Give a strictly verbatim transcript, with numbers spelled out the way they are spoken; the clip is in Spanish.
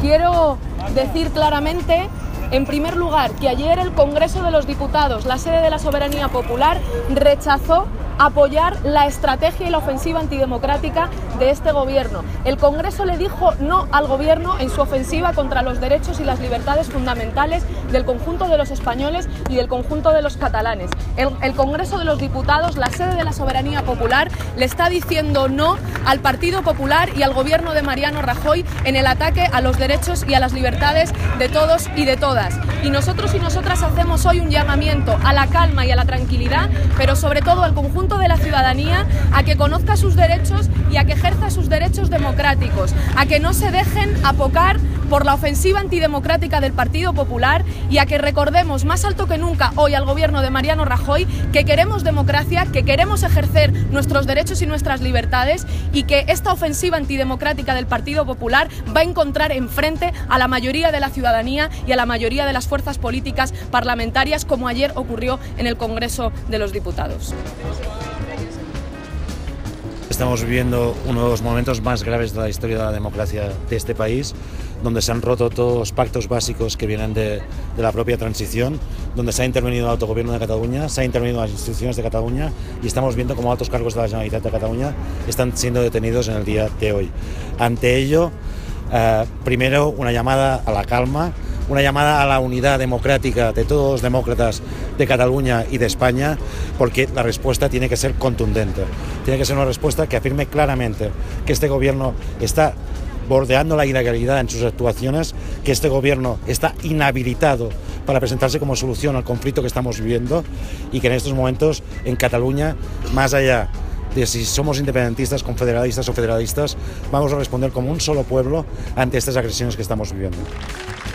quiero decir claramente, en primer lugar, que ayer el Congreso de los Diputados, la sede de la soberanía popular, rechazó apoyar la estrategia y la ofensiva antidemocrática de este gobierno. El Congreso le dijo no al gobierno en su ofensiva contra los derechos y las libertades fundamentales del conjunto de los españoles y del conjunto de los catalanes. El, el Congreso de los Diputados, la sede de la soberanía popular, le está diciendo no al Partido Popular y al gobierno de Mariano Rajoy en el ataque a los derechos y a las libertades de todos y de todas. Y nosotros y nosotras hacemos hoy un llamamiento a la calma y a la tranquilidad, pero sobre todo al conjunto de la ciudadanía, a que conozca sus derechos y a que ejerza sus derechos democráticos, a que no se dejen apocar por la ofensiva antidemocrática del Partido Popular y a que recordemos más alto que nunca hoy al gobierno de Mariano Rajoy que queremos democracia, que queremos ejercer nuestros derechos y nuestras libertades y que esta ofensiva antidemocrática del Partido Popular va a encontrar enfrente a la mayoría de la ciudadanía y a la mayoría de las fuerzas políticas parlamentarias, como ayer ocurrió en el Congreso de los Diputados. Estamos viviendo uno de los momentos más graves de la historia de la democracia de este país, donde se han roto todos los pactos básicos que vienen de, de la propia transición, donde se ha intervenido el autogobierno de Cataluña, se ha intervenido las instituciones de Cataluña y estamos viendo cómo altos cargos de la Generalitat de Cataluña están siendo detenidos en el día de hoy. Ante ello, eh, primero una llamada a la calma, una llamada a la unidad democrática de todos los demócratas de Cataluña y de España, porque la respuesta tiene que ser contundente. Tiene que ser una respuesta que afirme claramente que este gobierno está bordeando la ilegalidad en sus actuaciones, que este gobierno está inhabilitado para presentarse como solución al conflicto que estamos viviendo y que en estos momentos en Cataluña, más allá de si somos independentistas, confederalistas o federalistas, vamos a responder como un solo pueblo ante estas agresiones que estamos viviendo.